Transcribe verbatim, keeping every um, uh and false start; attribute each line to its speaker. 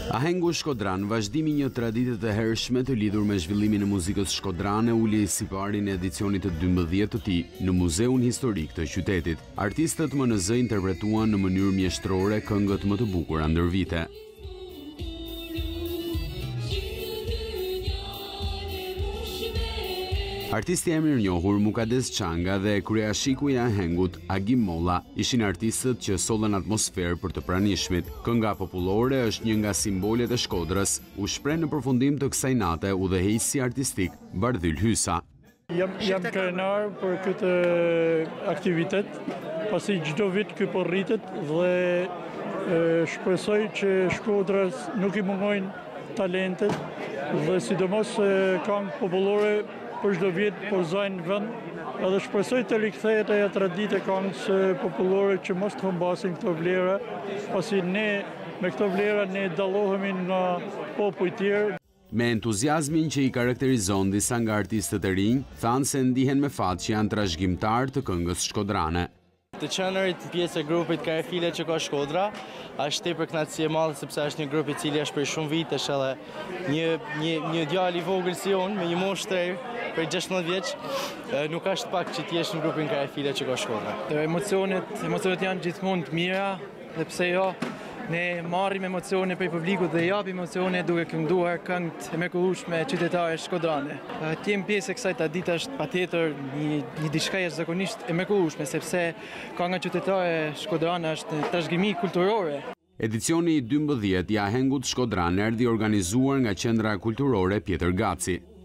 Speaker 1: Ahengu Shkodran, vazhdimi një tradite të hershme të lidhur me zhvillimin e muzikës shkodrane, uli sipari në edicionit të dymbëdhjetë të tij në Muzeun Historik të qytetit. Artistët M N Z interpretuan në mënyrë mjeshtrore këngët më të bukura ndër vite. Artisti e mirënjohur Mukades Çanga dhe kryeshiku i Ahengut, Agim Molla, ishin artistët që sollën atmosferë për të pranishmit. Kënga popullore është një nga simbolet e Shkodrës, u shpreh në përfundim të kësaj nate udhëheqësi artistik Bardhyl Hysa.
Speaker 2: Jam, jam krenar për këtë aktivitet, pasi çdo vit ky po rritet dhe e, shpresoj që Shkodrës nuk i mungojnë talentet dhe sidomos këngë popullore për çdo vit porzojnë vend edhe shpresoj të rikthehet ajo traditë e këngës popullore që mos të humbasin këto vlera, pasi ne me këto vlera ne dallohemi nga popujt tjerë.
Speaker 1: Me entuziazmin që i karakterizon disa nga artistët e rinj, thanë se ndihen me fat që janë trashëgimtar të këngës shkodrane.
Speaker 3: Të qenerit pjesë e grupit Karafile që ka Shkodra, është tepër kënaqësi e madhe sepse është një grup i cili është për shumë vitesh edhe një një një djalë i vogël si unë me një moshë të re për gjashtëdhjetë vjeç, nuk është pak që ti jesh në grupin Karafile që ka Shkodra.
Speaker 4: Emocionet, emocionet janë gjithmonë të mira dhe pse jo, ne marrim emocione prej publikut dhe japim emocione duke kënduar këngët e mrekullueshme qytetare shkodrane. Të jem pjesë e kësaj tradite është patjetër një, një diçka jashtëzakonisht e mrekullueshme sepse kënga qytetare shkodrane është një trashëgimi kulturore.
Speaker 1: Edicioni i dymbëdhjetë i Ahengut Shkodran erdhi organizuar nga Qendra Kulturore Pjetër Gaci.